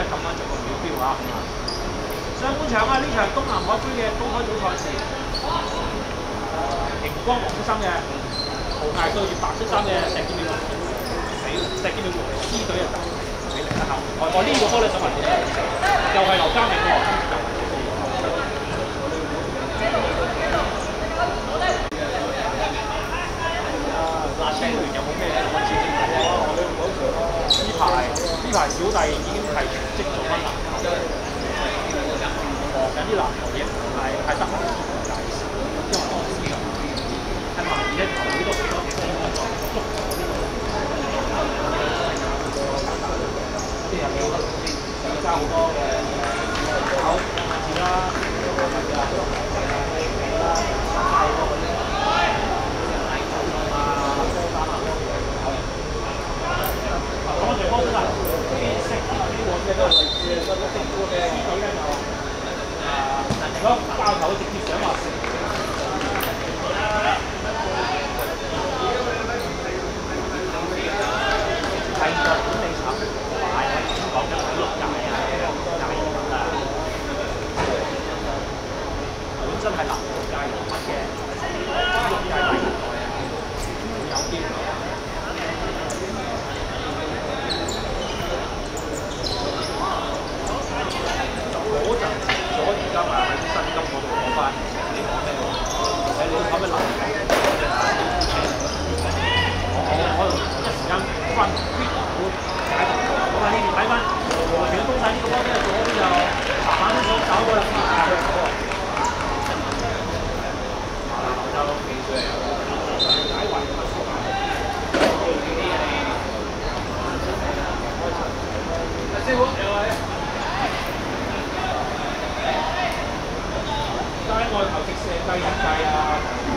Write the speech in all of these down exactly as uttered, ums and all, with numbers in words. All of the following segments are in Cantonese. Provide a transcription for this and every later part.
撳翻著個表標啊！上半場啊，呢場東南海區嘅公開組賽事，熒光黃色衫嘅豪艾對住白色衫嘅石堅美死石堅美獅隊啊！俾零得後，我我呢個波你想問點？又係劉家明喎。嗱，青聯有冇咩揾錢先睇啊？呢排呢排小弟已經係全職做翻籃球，學緊啲籃球嘢，唔係太得閒介紹，因為我知道係慢嘅球呢度好多波啊，足球呢度，啲人要要加好多嘅考字啦，係咪啊？太多嗰啲。講住波先啦，啲食啲碗嘅都係類似嗰啲食過嘅呢隊咧就啊，如果包頭直接想話食，係個管理層買係點講嘅體育界啊，界人啊，本身係籃球界人物嘅體育界大人物啊，有啲。嗰陣咗而家咪喺薪金嗰度攞翻，你講咩喎？誒你可唔可以留意？我我我一時間分必會解讀。我話呢邊睇翻，外邊都晒呢個波，跟住左邊就慢慢都想走過啦，下去走喎。就解圍咁啊！師傅，你好。街外頭直射計人計啊！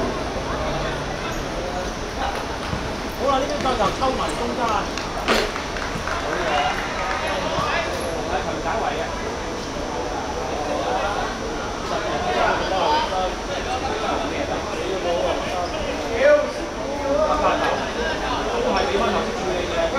好啦，呢邊就就抽埋中間，好嘢！喺頭解圍嘅，都係俾翻頭先處理嘅，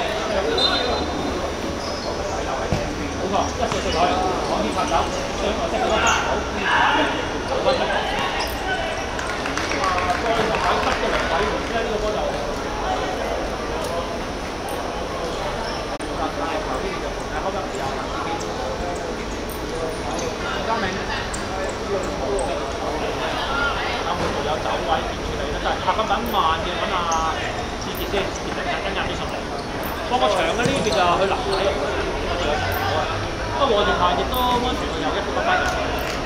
冇錯，一射射台，往天拍走，上台即係嗰個好。走翻出嚟，哇！再就喺得嘅零位喎，而家呢個波就嗱大球呢邊就係開得有難啲機，家明啱好有走位變處理咧，但係拍緊品慢嘅揾阿志傑先，志傑突然間壓咗上嚟，放個長嘅呢邊就去臨位，不過和田彈亦都安全嘅，又一個翻上去。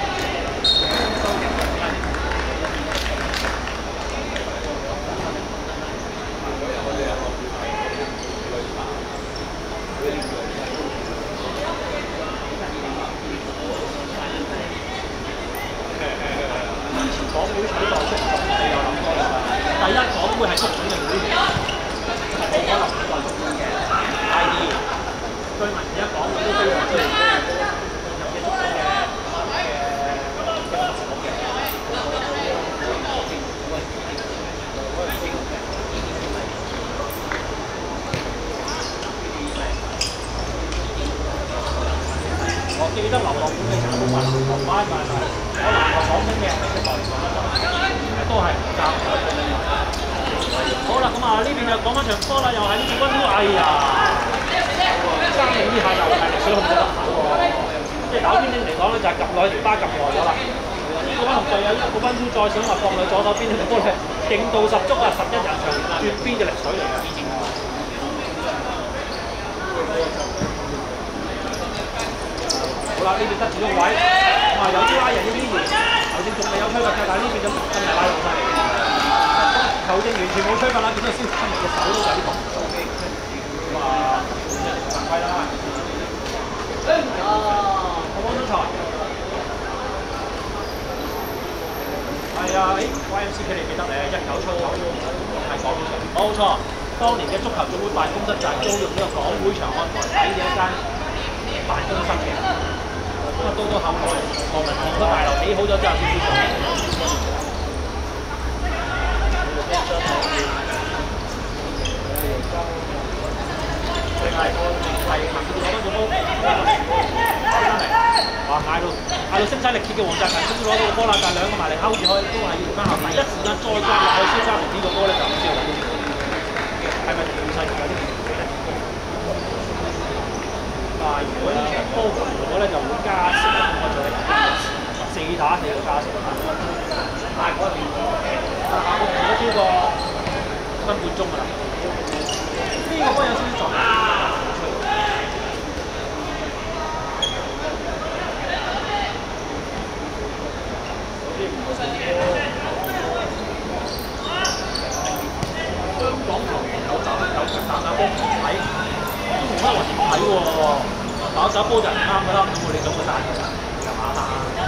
港會取代足總，你有諗過啦？第一，港會係足總嘅會員，係冇可能取代足總嘅。第二，據聞而家港會都非常之有嘅足總嘅嘅嘅嘅服務嘅。我記得流浪管理層都話籃球班咪係我籃球講緊嘅係出代講得都係唔夾。好啦，咁啊呢邊就講翻場波啦，又係呢次溫都，哎呀，三零呢下又係力水控制得好喎，即係打邊嚟講咧就係撳落條巴撳耐咗啦。呢個溫同隊友一個溫都再想話放佢左手邊條波咧，勁度十足啊！十一人場絕邊嘅力水嚟㗎。好啦，呢邊得住咗個位，啊有啲拉人呢邊球證仲未有吹罰嘅，但係呢邊就真係拉落晒嚟。球證完全冇吹罰啦，見到蕭生嘅手都有啲動。咁啊，犯規啦。啊，我幫咗財。係啊，誒 Y M C K 你記得咧，一九七九係港會場，冇錯。當年嘅足球總會辦公室就係租用呢個港會場看台底嘅一間辦公室嘅。咁啊，到到後來，何文田個大樓起好咗之後，先至做。定係係行住攞翻個波。 到聲嘶力竭嘅黃澤勤終於攞到個波啦，但係兩個埋嚟勾住佢，都係要回翻後排，一時間再掛落去蕭嘉明呢個波咧就唔知道揾到邊個，係咪同細有啲唔咧？但係如果呢場波贏咗咧，就會加時，我再四打四就加時。但係嗰邊下個盤都超過分半鐘㗎啦。呢個波有少少撞。香港球員有打有場打打波唔睇，都冇乜話點睇喎。打打波就唔啱㗎啦，咁我哋做個大嘅就馬下。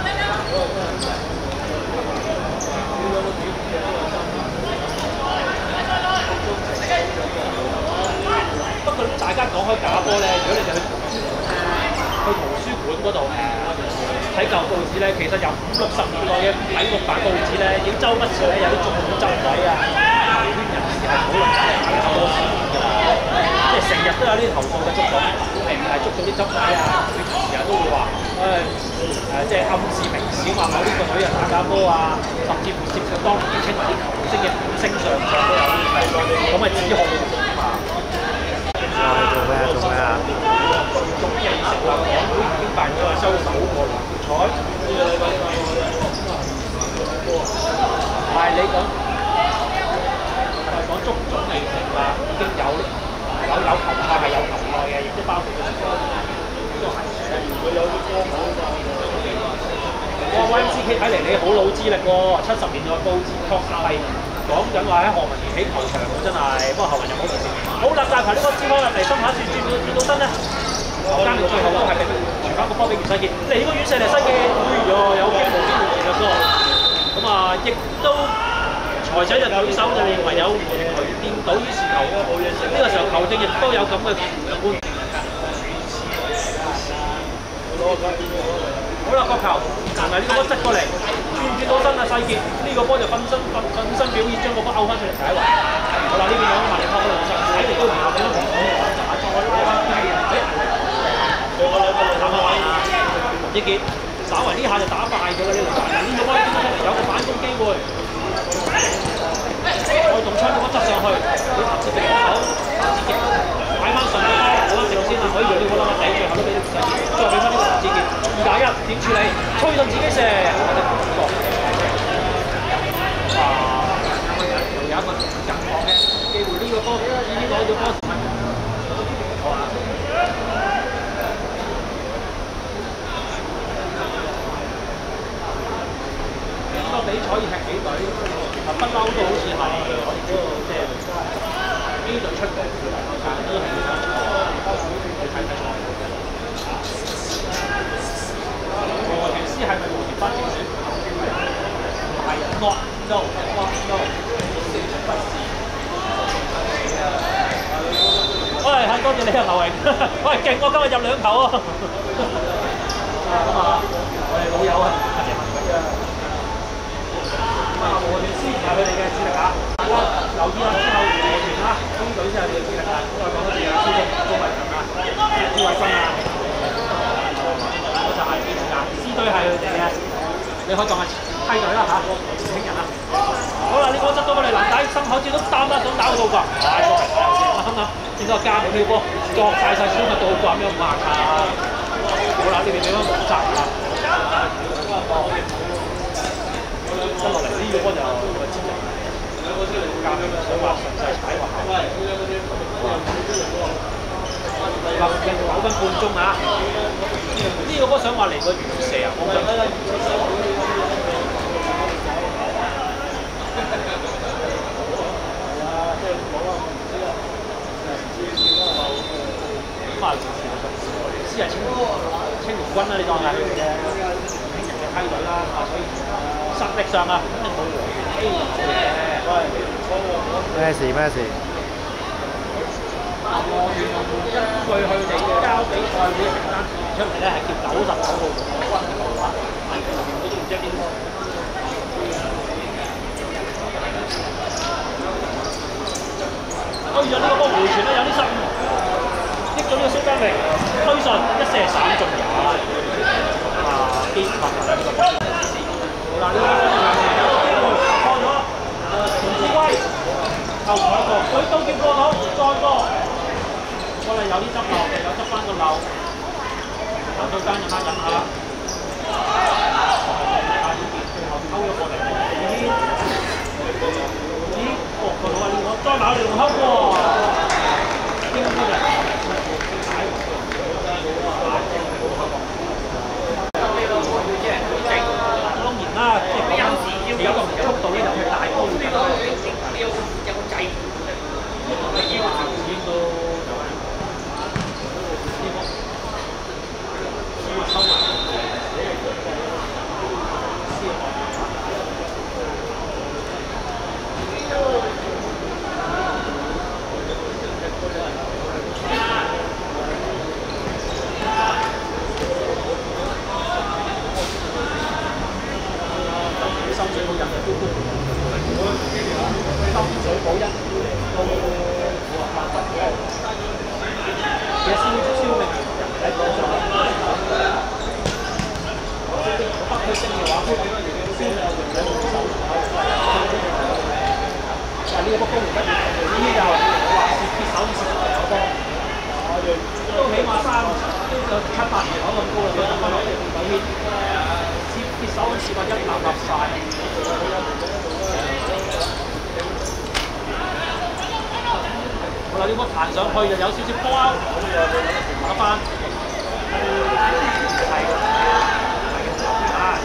不過大家講開打波咧，如果你哋去去圖書館嗰度誒睇舊報紙咧，其實由五六十年代嘅體育版報紙咧，已經周不時咧有啲中午執位啊，球圈人士係討論緊打波事件㗎啦，即係成日都有啲投訴嘅捉到，係唔係捉到啲執位啊？佢成日都會話誒誒，即係暗示明示話某呢個隊人打假波啊，甚至乎涉及當年稱為啲球星嘅五星上將都有啲咁嘅指控啊！ 我哋做咩啊？做咩啊？ 總認成立港會已經辦咗收手個籃球賽。但係你講係講足總嚟成立已經有有有球賽係有球賽嘅，亦都包括咗都係嘅。佢有啲波講㗎。哇 ！Y M C K 睇嚟你好老資歷喎，七十年代報紙確實係。講緊話喺何文田起球場喎，真係，不過何文又冇件事。好啦，大排呢個支波入嚟，深下轉轉到轉到身咧，間最後都係俾傳翻個波俾袁世傑，嚟個遠射嚟西傑，哎呀，有機無機會嘅噃。咁啊，亦都財仔就舉手就認為有門渠掂到，於是球呢個時候球證亦都有咁嘅判。好啦，角球，但係呢個波側過嚟，轉轉到身啊，世傑呢個波就瞓身瞓瞓身表演，將個波勾翻出嚟解圍。好啦，呢邊有個萬力波嗰度上，睇嚟都唔合嘅，都唔可以打錯咗啦。打翻位，林子傑，稍為呢下就打敗咗啦呢個。呢個波點出嚟有個反攻機會，再動槍個波側上去，俾林子傑攞手，林子傑擺翻順個波，攞翻直路先啦，可以讓呢個波底，最後都俾咗林子傑，再俾翻呢個林子傑。二打一點處理？吹到自己射，啊！又有一個入網嘅機會，呢個波已經攞到波。好啊！呢個比賽要踢幾隊？啊，不嬲都好似係我哋知道，即係 A 隊出嘅，但係都係要睇睇比賽。羅田斯係咪羅田班正選？唔係 ，not no not no， 不是。喂，係多謝你啊，劉榮。喂，勁！我今日入兩球啊！咁啊，我哋老友啊，阿謝文偉啊。咁啊，羅田斯唔係佢哋嘅主力啊。大家留意下之後羅田啊，中隊先係佢哋主力啊。咁啊，講多次啊，蕭忠、鍾偉強啊，朱偉新啊。就係呢隊啊 ，C 隊係佢哋嘅，你可以當係梯隊啦嚇，年輕人啦。好啦，呢個執到過嚟，籃底心口接都擔得想打個倒掛，太過係太頭先，我心諗應該加俾佢波，作晒晒小麥倒掛咁樣唔客氣。好啦，呢邊俾翻黃澤啊，跟落嚟呢個波就個節奏，加俾佢想話順勢踩滑下。六嘅九分半鐘啊！呢個波想話嚟個遠射啊！我想咁啊，先係青青年軍啦，你當係佢哋嘅年輕人嘅梯隊啦，啊，所以實力上啊，肯定冇黃 A 嘅。 咩事咩事？ 我原來根據佢哋交比賽會名單出嚟咧，係叫九十九號黃軍嘅話，我都唔知邊個。哎呀！呢個波回傳咧有啲失誤，益咗呢個蘇家明推進一射散中也。啊！基文有啲執漏嘅，有執翻個漏，行到間忍下忍下啦。最後溝咗過嚟，咦咦，搏個腦啊！你我裝腦你用溝喎，應該嘅。當然啦，即係講緊有個速度咧，就係大波嘅。有有個掣，腰條線都就係呢個呢個收埋。深水埗人嘅都都深水埗一到五啊八分，其實燒燒命喺廣州北區升嘅話，燒命喺廣州。但係呢個北方唔得，呢啲就話是撇手是有多，都起碼三都有七八年可能高啦，都得翻落嚟九邊。撇手好似話一立立晒，好啦，呢波彈上去就有少少波勾，打翻，係啊，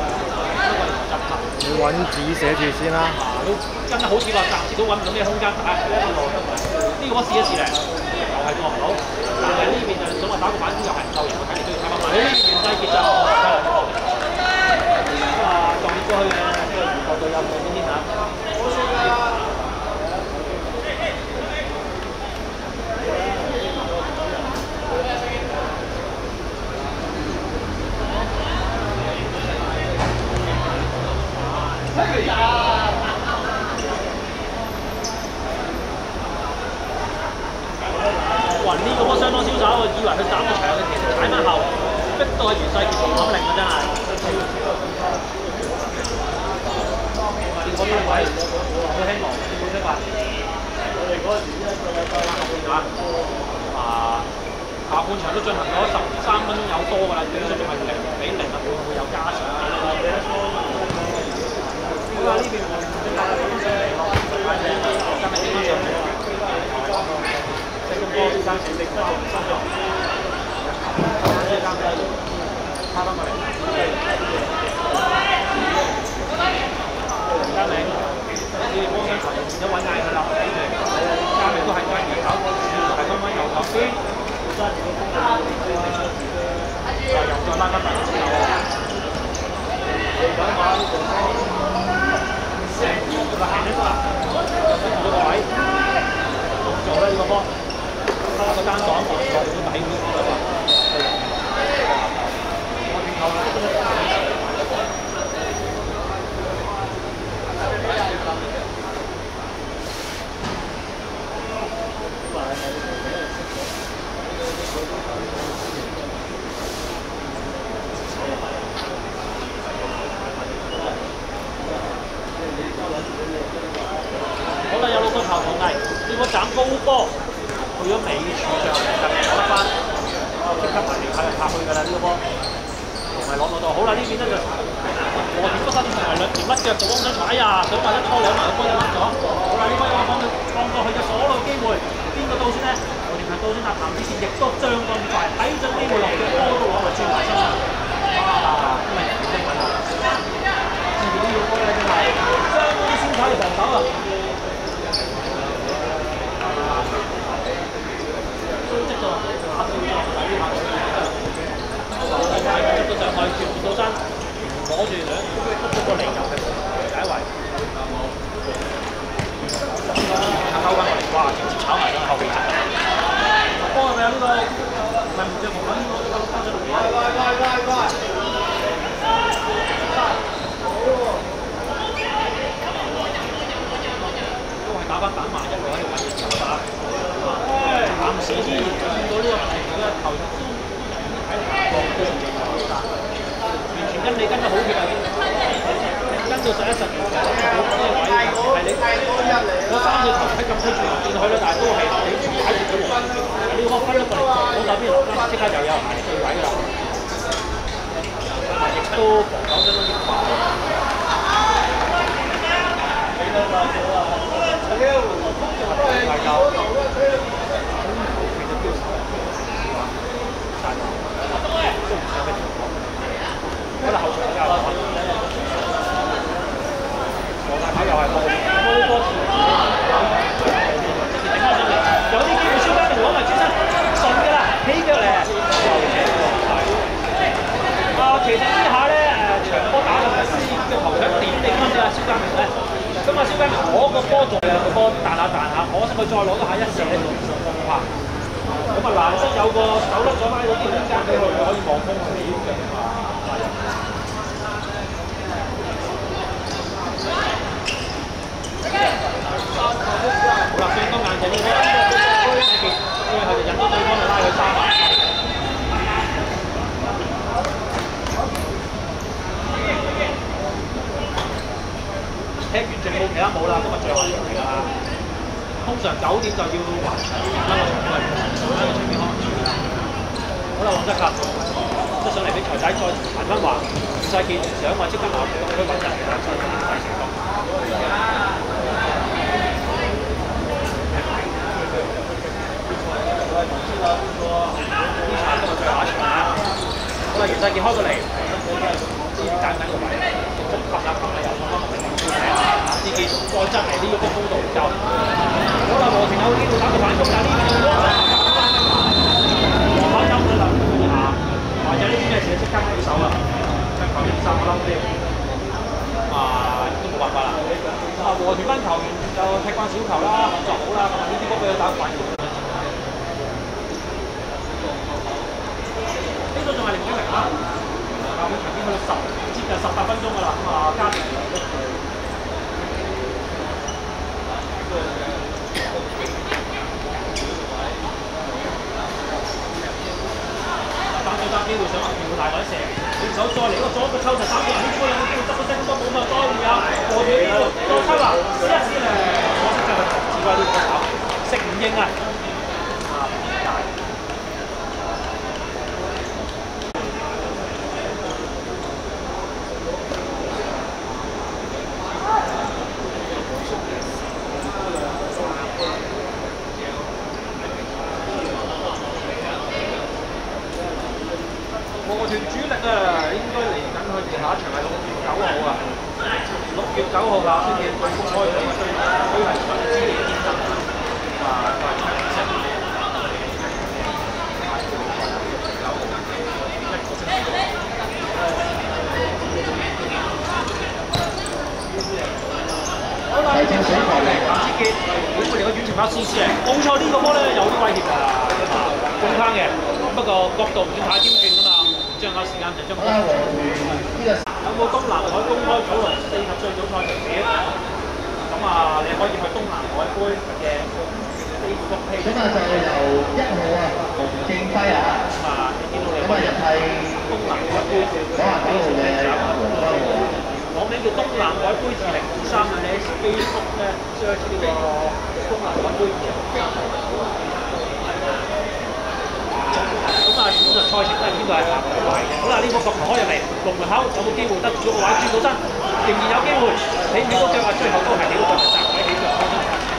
你揾紙寫住先啦。 都真係好似話暫時都揾唔到咩空間打，呢個我試一試咧，又係過唔到，但係呢邊就想話打個反攻又係唔夠人，睇嚟都要睇翻埋。呢邊袁世傑就啊，撞過去嘅呢個魚球隊有冇先先嚇？哇！呢個波相當瀟灑喎，以為佢斬到長嘅，其實踩翻後，逼到係袁世傑無口令啊！真係。嗰啲位好希望，好希望。我哋嗰陣時一個禮拜啦，啊，下半場都進行咗十三分鐘有多㗎啦，比數仲係零比零啊，會唔會有加時？好啦，呢邊換咗八分鐘嚟咯，今日點樣上嚟？即係咁多先生選定分鐘三咗，即係監製差翻過嚟。嘉明，你哋幫親球員變咗揾嗌佢啦，睇住。嘉明都係嗌右手，係分分右頭邊，揸住個風球，又再拉翻大之後，你講話呢個成個行咗得啦，跟住個位，咁做咧呢個波，收個單檔，落到底面嗰度。我轉頭啦。好啦，有老公球同藝，呢個斬高波去咗尾柱上，就攞得翻，即刻埋嚟睇人拍去㗎啦呢個波，同埋攞攞到。好啦，呢邊咧就和田不失同埋兩條甩腳就幫想踩啊，想話一拖兩埋個波就甩咗。好啦，呢波有個放到放過去嘅所有機會，邊個到先咧？和田係到先，但譚子賢亦都將咁快，睇準機會落腳波都攞嚟轉埋身啦。哇！真係精品啊！呢條呢條波咧真係相當精彩嘅防守啊！都積咗打少咗，睇呢下就係積到上去，轉唔到身，攞住兩碌個嚟入嘅第一位。溝翻過嚟，哇！直接炒埋咗後備層。波係咪有呢個？唔係唔着紅粉呢個交咗落嚟。快快快快快！都係打翻打埋一個喺度揾熱球打。暫時依然見到呢個球嘅球員都喺度打波，都成日打打，完全跟你跟得好貼啊！跟到十一十二，嗰啲位係你嗰三隻球喺禁區轉來轉去咧，但係都係你擺住佢黃呢個分咗過嚟，左手邊即刻就有人埋嚟對位㗎啦，亦都防守相當之快。可能後場比較好，黃大跑又係冇冇波前，頂翻上嚟，有啲機會蕭家明攞埋轉身，順㗎啦，起腳嚟，啊，其實呢下咧誒長波打到係嘅頭想點定翻啫，蕭家明咧，咁啊蕭家明攞個波仲有個波彈下彈下，可惜佢再攞到下一射咧就唔中拍，咁啊難得有個手甩咗拉到啲空間俾佢，可以望風去點嘅。好啦，相當硬淨呢個，最後就引到對方就拉佢三碼。踢完仲冇其他冇啦，今日最後一場嚟㗎啦。通常九點就要還場，翻個場區，翻個場邊開。好啦，黃德甲出上嚟俾財仔再彈翻橫，吳世傑想話即刻鬧佢揾人嚟啦，再大成功。呢場今日最後一場啦，好啦，袁世傑開過嚟，之前揀緊個位，咁擒下擒下又放翻落嚟，志傑再執嚟呢個高度唔夠，好啦，和田有機會打到反攻，但係呢邊有波，黃跑走咗啦，下，或者呢啲咩事即刻舉手啦，將球員三個冧啲，啊都冇辦法啦，啊和田班球員就踢慣小球啦，動作好啦，咁啊呢啲波俾佢打反攻。呢度仲係零比零啦，教會場邊去到十接近十八分鐘㗎啦，咁啊加時兩分。單對單機會想話叫大位射，你手再嚟個左腳抽就三個人，呢波有冇機會執到聲波冇嘛？當然有，過咗呢度再抽啦，試一試咧，可惜就係自貴呢個手，食唔應啊！和團主力啊，應該嚟緊佢哋下一場係六月九號啊，六月九號啦先至對公開呢個對對係純資嘅戰爭啊，都係長勝。好啦，呢場水球嚟，林志傑，本嚟個遠程跑 C C 嚟，冇錯呢個波咧有啲威脅㗎，啊，中坑嘅，不過角度唔算太刁鑽㗎嘛。將個時間就將好啦，和團呢個有冇東南海公開組輪四十歲組賽名表？咁啊，你可以去東南海杯嘅 Facebook page。咁啊，就由一號啊，洪敬輝啊。咁啊，你見到你咁啊，又係東南海杯九十九號嘅黃光和。網名叫東南海杯二零二三啊，你喺 Facebook 咧 search 呢個東南海杯二零二三。咁啊，本場賽程都係邊度係行到位嘅。好啦，呢個角球開入嚟，龍門口有冇機會得住個位轉到身？仍然有機會，起起個腳啊，最後都係起到腳就擲位起腳開身。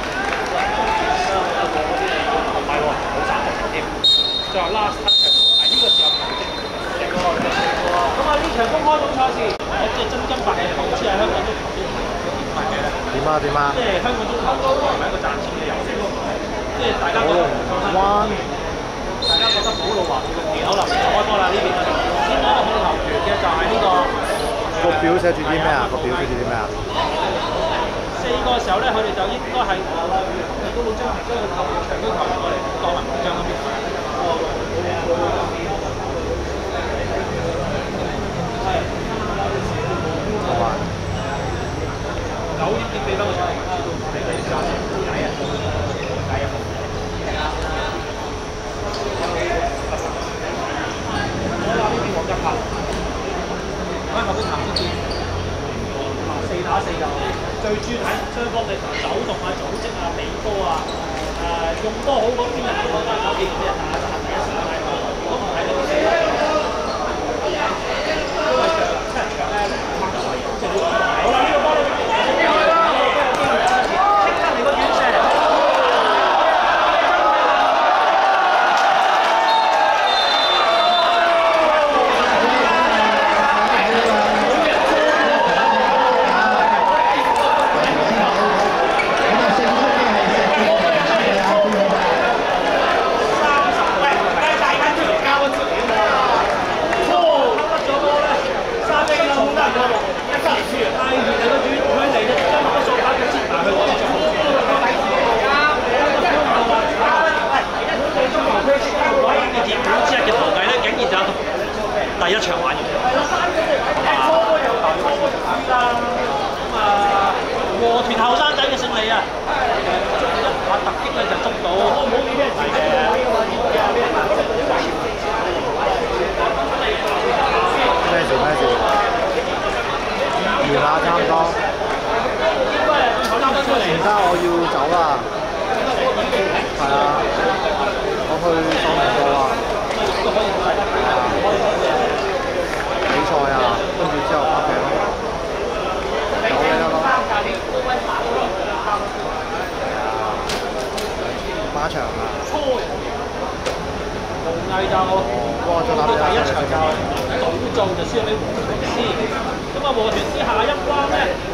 唔係喎，冇三個球添。最後 last touch 係呢個時候球證成個。咁啊，呢場公開組賽事，我即係真金白銀投資喺香港足球都唔係嘅。 點啊點啊！ 即係香港足球唔係一個賺錢嘅遊戲，即係大家覺得灣。 大家覺得寶路華用電口流開波啦，呢邊先攞個控球權嘅就係呢個個表寫住啲咩啊？個表寫住啲咩啊？ 四個時候咧，佢哋就應該係亦都會將將個球場區球員過嚟當埋獎咁樣。係。好啊。九點點俾翻個場，俾佢哋揸住底啊！底啊！好啦，呢邊黃澤鵬，喺後邊行先見，四打四就。 最主要睇雙方嘅走動啊、組織啊、比波啊，誒、用波好嗰邊就係我覺得手機嗰啲人打就係第一時間睇波，如果唔睇呢啲嘢，因為場七人場咧兩分鐘即係好啦，呢個波你即刻嚟個遠射。第一場玩完，咁啊，和團後生仔嘅勝利啊！一下突擊咧就捉到，係嘅。 咩事咩事？完啦，差唔多。而家我要走啦。係啊，我去喪明道啊。比賽啊，跟住之後發病咯，有嘅得咯。馬場啊， 無藝就哇！再打第一場就倒做就輸俾和團師，咁啊和團師下一關咧。